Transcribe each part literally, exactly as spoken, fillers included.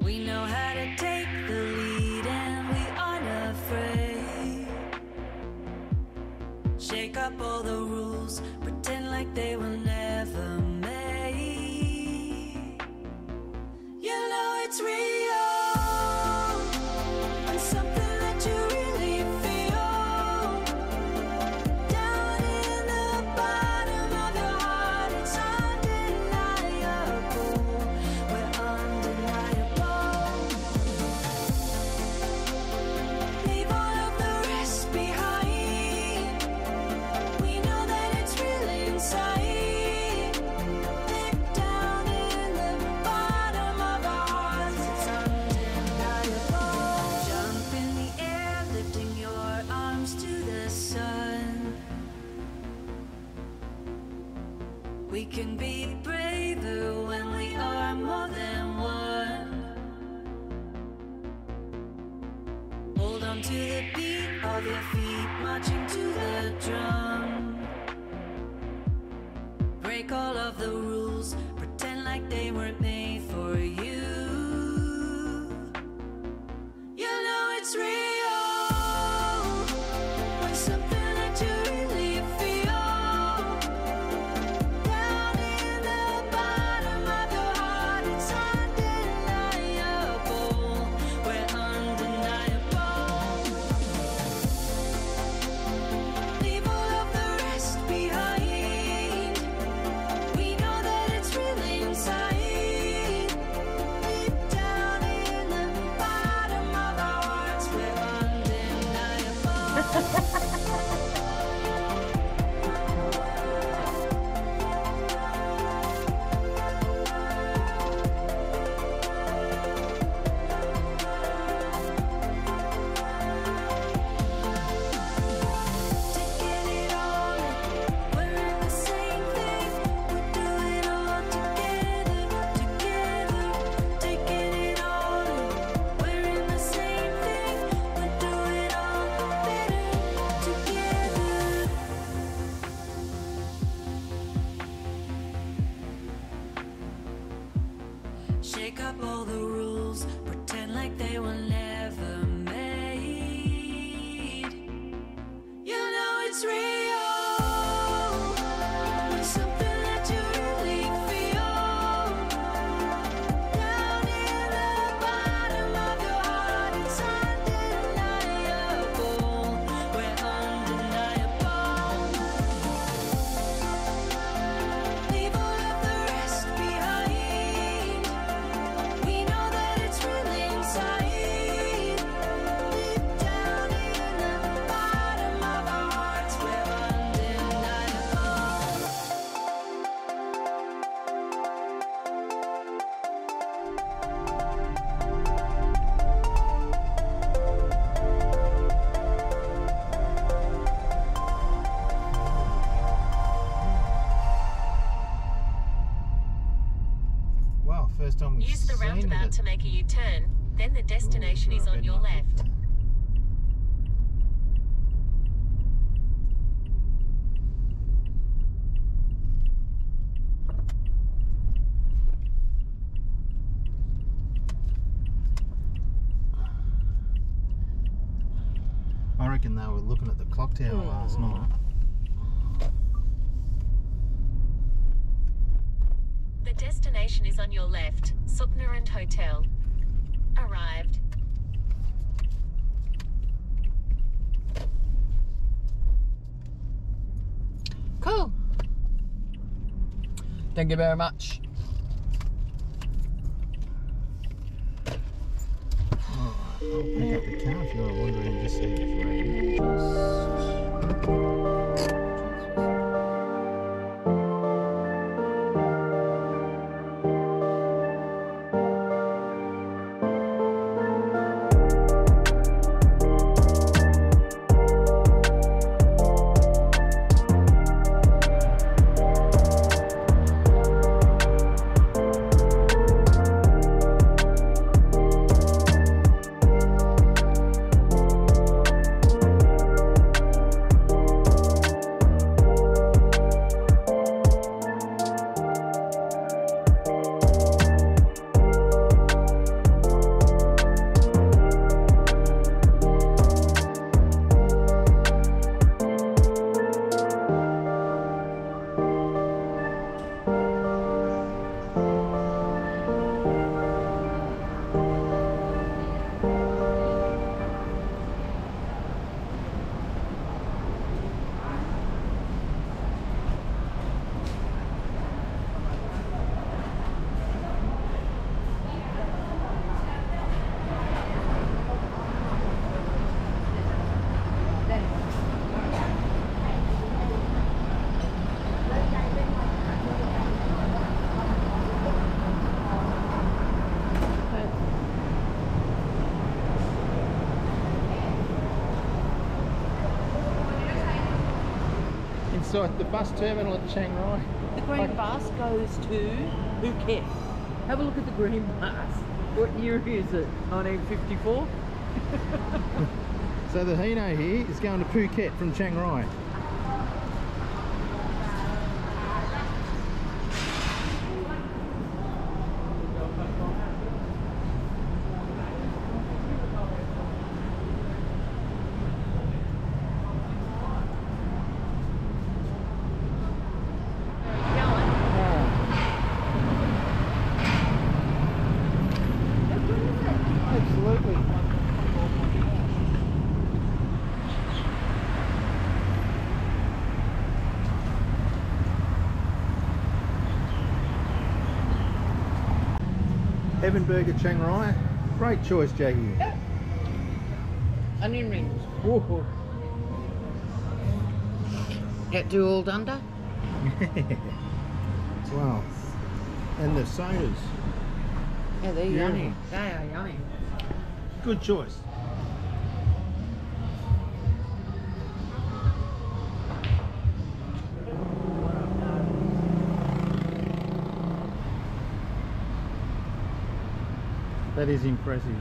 We know how to take the lead and we aren't afraid. Shake up all the rules, pretend like they were never made. You know it's real, and something that you really feel. Down in the bottom of your heart, it's undeniable. We're undeniable. Leave all of the rest behind. We know that it's really inside. Deep down in the bottom of our hearts, it's undeniable. Jump in the air, lifting your arms to the sun. We can be braver when we are more than one. Hold on to the beat of your feet, marching to the drum. Break all of the rules, pretend like they weren't made for you. You know it's real, when something that you really feel. Down in the bottom of your heart, it's undeniable. We're undeniable. Leave all of the rest behind. We know that it's really inside. Deep down in the bottom of our hearts, we're undeniable. Taking it all in, we're in the same thing. We do it all together, together. Taking it all in, we're in the same thing. We do it all better together. Shake up all the rules, pretend like they were never made. You know it's real, when something that you really feel. Down in the bottom of your heart, it's undeniable. We're undeniable. Leave all of the rest behind. We know that it's really inside. Deep down in the bottom of our hearts, we're undeniable. Wow, first time we've Use the seen roundabout it. to make a U-turn. Then the destination Ooh, is on your very left. I reckon they were looking at the clock tower last night. The destination is on your left. Suknarand Hotel. Arrived. Cool. Thank you very much. Alright, I'll pick up the car if you're wondering and just see if it's ready. like the bus terminal at Chiang Rai. The green Like- bus goes to Phuket. Have a look at the green bus. What year is it? nineteen fifty-four? So the Hino here is going to Phuket from Chiang Rai. Absolutely. Heaven Burger Chiang Rai. Great choice, Jackie. Onion rings. Whoa. That do all under? Wow. And the sodas. Yeah, they're Yeah. yummy. They are yummy. Good choice. That is impressive.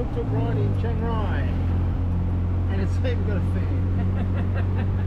tuk tuk ride in Chiang Rai. And it's even got a fan.